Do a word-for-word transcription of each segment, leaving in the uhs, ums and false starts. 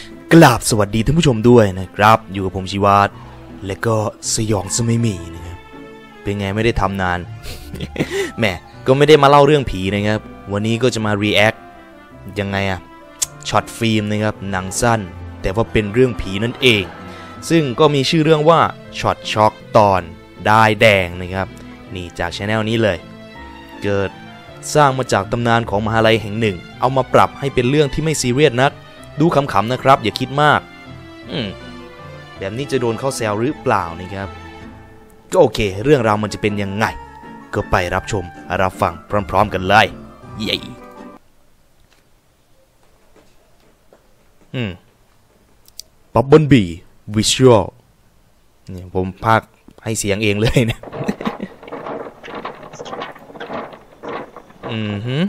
กราบสวัสดีท่านผู้ชมด้วยนะครับอยู่กับผมชีวาตและก็สยองสมัยหมีนะครับเป็นไงไม่ได้ทำนาน แหมก็ไม่ได้มาเล่าเรื่องผีนะครับวันนี้ก็จะมารีแอคยังไงอะช็อตฟิล์มนะครับหนังสั้นแต่ว่าเป็นเรื่องผีนั่นเองซึ่งก็มีชื่อเรื่องว่าช็อตช็อกตอนได้แดงนะครับนี่จากช anel นี้เลยเกิดสร้างมาจากตำนานของมหาลัยแห่งหนึ่งเอามาปรับให้เป็นเรื่องที่ไม่ซีเรียสนักดูขำๆนะครับอย่าคิดมากอืมแบบนี้จะโดนเข้าแซวหรือเปล่านะครับก็โอเคเรื่องราวมันจะเป็นยังไงก็ไปรับชมรับฟังพร้อมๆกันเลยเย้อืมบับเบิ้ลบีวิชวลเนี่ยผมพากให้เสียงเองเลยนะอือฮึ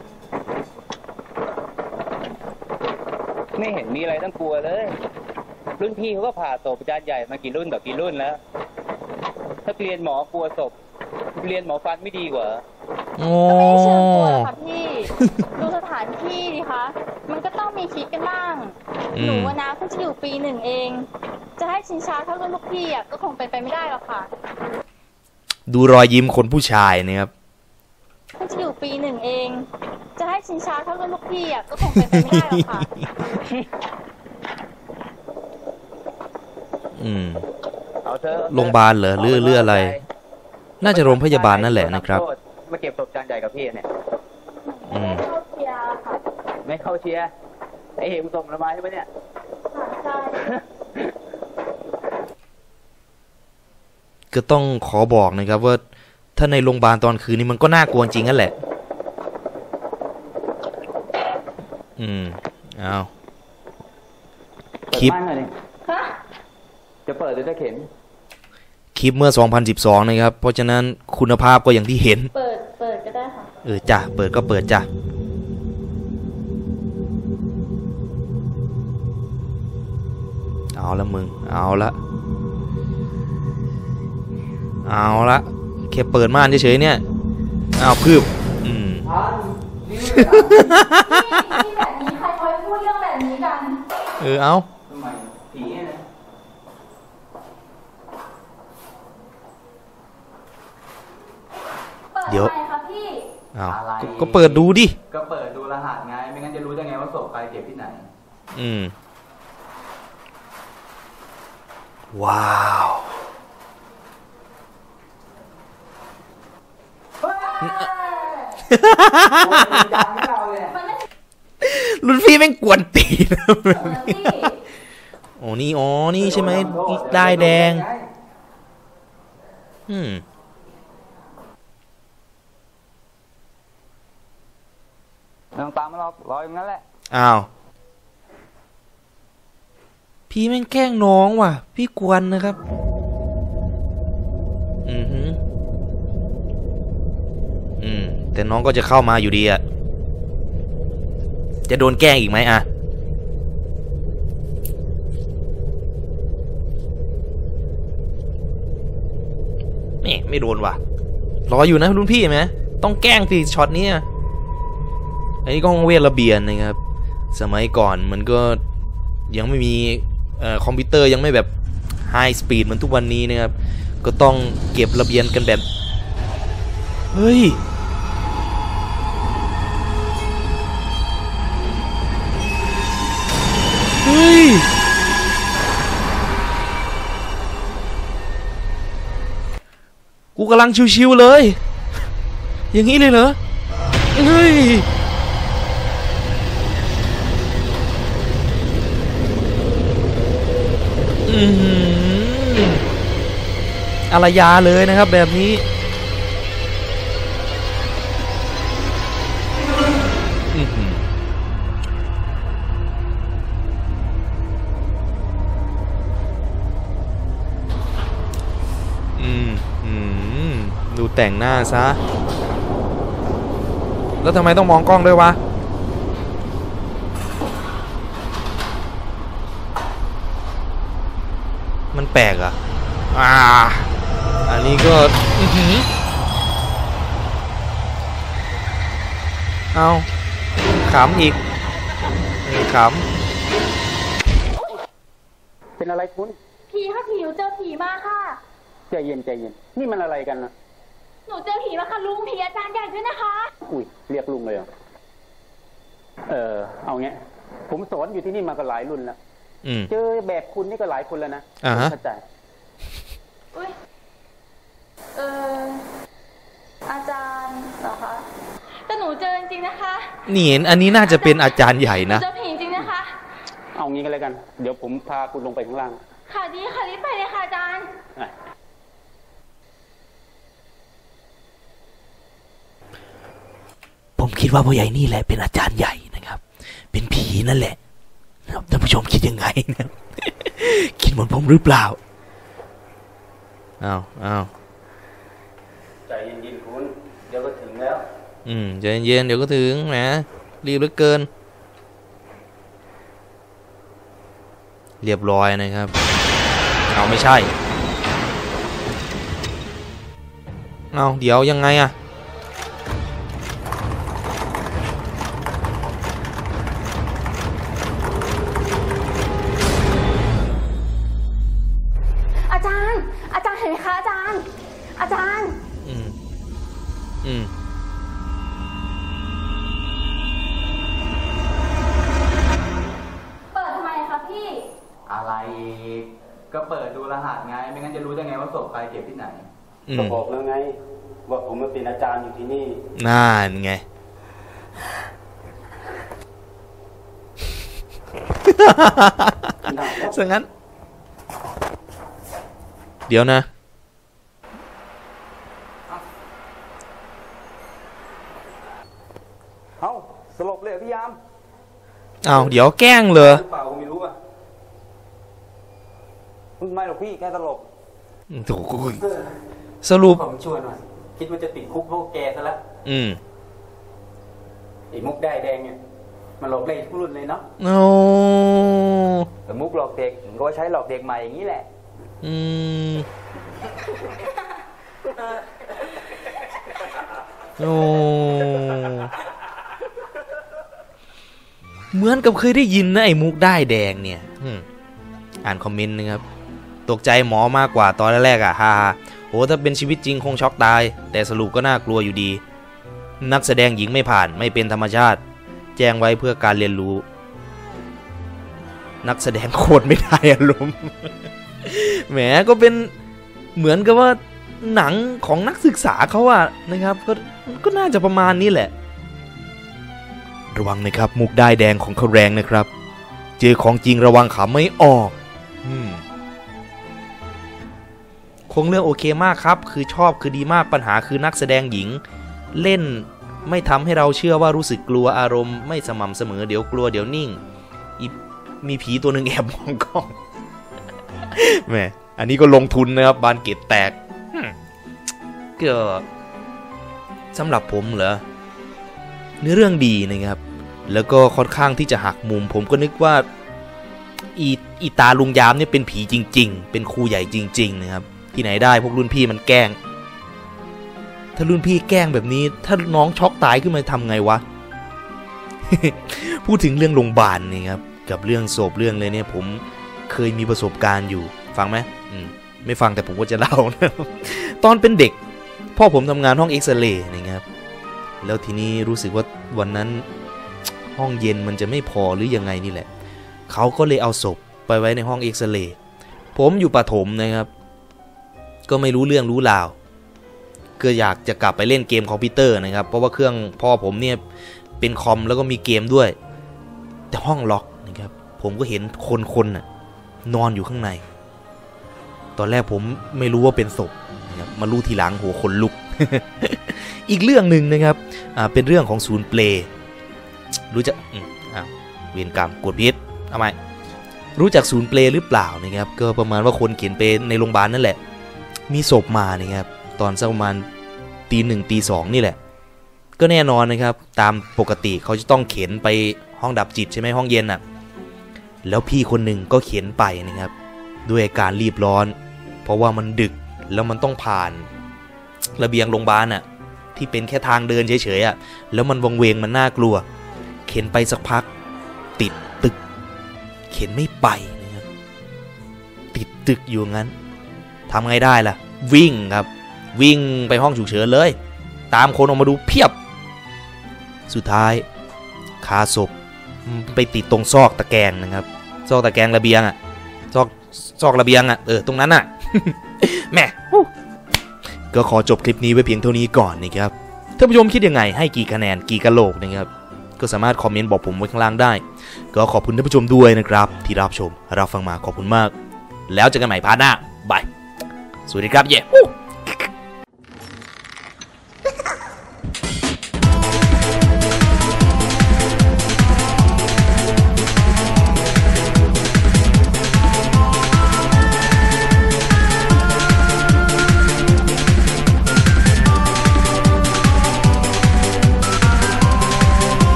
ไม่เห็นมีอะไรต้องกลัวเลยรุ่นพี่เขาก็ผ่าศพอาจารย์ใหญ่มากี่รุ่นต่อกี่รุ่นแล้วถ้าเรียนหมอกลัวศพเรียนหมอฟันไม่ดีกว่าโอ้ไม่ได้เชิงกลัวหรอกค่ะพี่ ดูสถานที่ดิคะมันก็ต้องมีคิดกันบ้างหนูนะเพิ่งจะอยู่ปีหนึ่งเองจะให้ชินช้าเท่ารุ่นลูกพี่อ่ะก็คงเป็นไปไม่ได้หรอกค่ะดูรอยยิ้มคนผู้ชายนะครับเพิ่งจะอยู่ปีหนึ่งเองจะให้ชินช้าเท่ารุ่นลูกพี่อ่ะก็คงเป็นไปไม่ได้หรอกค่ะอืมโรงพยาบาลเหรอหรือเรื่องอะไรน่าจะโรงพยาบาลนั่นแหละนะครับมาเก็บศพจานใหญ่กับพี่เนี่ยไม่เข้าเชียร์ค่ะไม่เข้าเชียร์ไอเห็นส่งระบายใช่ไหมเนี่ยใช่ก็ต้องขอบอกนะครับว่าถ้าในโรงพยาบาลตอนคืนนี้มันก็น่ากลัวจริงนั่นแหละอืมเอาคลิปจะเปิดหรือจะเข็นคลิปเมื่อสองพันสิบสองนะครับเพราะฉะนั้นคุณภาพก็อย่างที่เห็นเปิดเปิดก็ได้ค่ะเออจ้ะเปิดก็เปิดจ้ะเอาละมึงเอาละเอาละแค่เปิดม่านเฉยๆเนี่ยเอาคืบอืมนี่แบบนี้ใครคอยพูดเรื่องแบบนี้กันเออเอาเดี๋ยวเอาก็เปิดดูดิก็เปิดดูรหัสไงไม่งั้นจะรู้ได้ไงว่าศพใครเก็บที่ไหนอืมว้าวรุ่นพี่แม่งกวนตีนะโอ้นี่อ๋อนี่ใช่ไหมได้แดงอืมไม่ต้องตามมาหรอกรออย่างนั้นแหละอ้าวพี่แม่งแกล้งน้องว่ะพี่กวนนะครับอือฮึอืมแต่น้องก็จะเข้ามาอยู่ดีอะจะโดนแกล้งอีกไหมอะนี่ไม่โดนว่ะรออยู่นะรุ่นพี่ไหมต้องแกล้งสิช็อตนี้อันนี้ก็ห้องเวทระเบียนนะครับสมัยก่อนมันก็ยังไม่มีคอมพิวเตอร์ยังไม่แบบไฮสปีดเหมือนทุกวันนี้นะครับก็ต้องเก็บระเบียนกันแบบเฮ้ยเฮ้ยกูกำลังชิวๆเลยอย่างนี้เลยเหรอเฮ้ยอืมอารยาเลยนะครับแบบนี้อืมอืมอืมดูแต่งหน้าซะแล้วทำไมต้องมองกล้องด้วยวะมันแปลกอ่ะอ่าอันนี้ก็เอาขำอีกขำเป็นอะไรคุณผีค่ะผีหนูเจอผีมาค่ะใจเย็นใจเย็นนี่มันอะไรกันนะหนูเจอผีมาค่ะลุงผีอาจารย์ใหญ่ด้วยนะคะอุ้ยเรียกลุงเลยเหรอเออเอาเงี้ยผมสอนอยู่ที่นี่มาก็หลายรุ่นแล้วเจอแบบคุณนี่ก็หลายคนแล้วนะเข้าใจอุ้ยเอออาจารย์เหรอคะแต่หนูเจอจริงๆนะคะนี่เห็นอันนี้น่าจะเป็นอาจารย์ใหญ่นะเจอผีจริงนะคะเอางี้กันเลยกันเดี๋ยวผมพาคุณลงไปข้างล่างค่ะดีค่ะรีบไปเลยค่ะอาจารย์ผมคิดว่าพ่อใหญ่นี่แหละเป็นอาจารย์ใหญ่นะครับเป็นผีนั่นแหละท่านผู้ชมคิดยังไงนะคิดเหมือนผมหรือเปล่าอ้าวอ้าวใจเย็นๆคุณเดี๋ยวก็ถึงแล้วอืมใจเย็นๆเดี๋ยวก็ถึงนะรีบเหลือเกินเรียบร้อยนะครับเอาไม่ใช่เอาเดี๋ยวยังไงอะอาจารย์อาจารย์เห็นไหมคะอาจารย์อาจารย์อืมอืมอะไรก็เปิดดูรหัสไงไม่งั้นจะรู้ได้ไงว่าศพใครเก็บที่ไหนก็บอกแล้วไงว่าผมมาเป็นอาจารย์อยู่ที่นี่น่าไงซะงั้นเดี๋ยวนะเอาสลบเลยพี่ยามเอาเดี๋ยวแกล้งเลยเปล่าไม่รู้อ่ะไม่หรอกพี่แค่ตลกถูกสรุปผมช่วยหน่อยคิดว่าจะติดคุกเพราะแกซะแล้วอืมไอ้มุกได้แดงเนี่ยมันหลอกเด็กรุ่นเลยเนาะโอ้แต่มุกหลอกเด็กก็ใช้หลอกเด็กใหม่อย่างนี้แหละอืมโอ้เหมือนกับเคยได้ยินนะไอ้มุกได้แดงเนี่ยอ่านคอมเมนต์นะครับตกใจหมอมากกว่าตอนแรกๆอ่ะฮ่าโหถ้าเป็นชีวิตจริงคงช็อกตายแต่สรุปก็น่ากลัวอยู่ดีนักแสดงหญิงไม่ผ่านไม่เป็นธรรมชาติแจ้งไว้เพื่อการเรียนรู้นักแสดงโคตรไม่ได้อารมณ์แหมก็เป็นเหมือนกับว่าหนังของนักศึกษาเขาอะนะครับก็ก็น่าจะประมาณนี้แหละระวังนะครับมุกได้แดงของเขาแรงนะครับเจอของจริงระวังขำไม่ออกอืมคงเรื่องโอเคมากครับคือชอบคือดีมากปัญหาคือนักแสดงหญิงเล่นไม่ทำให้เราเชื่อว่ารู้สึกกลัวอารมณ์ไม่สม่ำเสมอเดี๋ยวกลัวเดี๋ยวนิ่งมีผีตัวหนึ่งแอบมองกล้องแหมอันนี้ก็ลงทุนนะครับบานเกตแตกก็สำหรับผมเหรอเนื้อเรื่องดีนะครับแล้วก็ค่อนข้างที่จะหักมุมผมก็นึกว่าอีอีตาลุงยามเนี่ยเป็นผีจริงๆเป็นครูใหญ่จริงๆนะครับที่ไหนได้พวกรุ่นพี่มันแกล้งถ้ารุ่นพี่แกล้งแบบนี้ถ้าน้องช็อกตายขึ้นมาทำไงวะ พูดถึงเรื่องโรงพยาบาลนี่ครับกับเรื่องศพเรื่องเลยเนี่ยผมเคยมีประสบการณ์อยู่ฟังไหมอืมไม่ฟังแต่ผมก็จะเล่านะตอนเป็นเด็กพ่อผมทำงานห้องเอ็กซเรย์นะครับแล้วทีนี้รู้สึกว่าวันนั้นห้องเย็นมันจะไม่พอหรือยังไงนี่แหละเขาก็เลยเอาศพไปไว้ในห้องเอ็กซเรย์ผมอยู่ประถมนะครับก็ไม่รู้เรื่องรู้ราวก็อยากจะกลับไปเล่นเกมคอมพิวเตอร์นะครับเพราะว่าเครื่องพ่อผมเนี่ยเป็นคอมแล้วก็มีเกมด้วยแต่ห้องล็อกนะครับผมก็เห็นคนคนน่ะนอนอยู่ข้างในตอนแรกผมไม่รู้ว่าเป็นศพนะครับมารู้ทีหลังหัวขนลุก อีกเรื่องหนึ่งนะครับอ่าเป็นเรื่องของศูนย์เปลรู้จักอ้าวเวรกรรมกดพิษทำไมรู้จักศูนย์เปลหรือเปล่านะครับก็ประมาณว่าคนเขียนเปลในโรงพยาบาลนั่นแหละมีศพมานะครับตอนสักประมาณตีหนึ่งตีสองนี่แหละก็แน่นอนนะครับตามปกติเขาจะต้องเข็นไปห้องดับจิตใช่ไหมห้องเย็นน่ะแล้วพี่คนหนึ่งก็เข็นไปนะครับด้วยอาการรีบร้อนเพราะว่ามันดึกแล้วมันต้องผ่านระเบียงโรงพยาบาลน่ะที่เป็นแค่ทางเดินเฉยๆอ่ะแล้วมันวังเวงมันน่ากลัวเข็นไปสักพักติดตึกเข็นไม่ไปนะครับติดตึกอยู่งั้นทำไงได้ล่ะวิ่งครับวิ่งไปห้องฉุกเฉินเลยตามคนออกมาดูเพียบสุดท้ายคาศพไปติดตรงซอกตะแกรงนะครับซอกตะแกรงระเบียงอะซอกซอกระเบียงอะเออตรงนั้นอะ แม่ก็ขอจบคลิปนี้ไว้เพียงเท่านี้ก่อนนะครับท่านผู้ชมคิดยังไงให้กี่คะแนนกี่กะโหลกนะครับก็สามารถคอมเมนต์บอกผมไว้ข้างล่างได้ก็ขอบคุณท่านผู้ชมด้วยนะครับที่รับชมรับฟังมาขอบคุณมากแล้วเจอกันใหม่พาร์ทหน้าบายสวัสดีครับเย้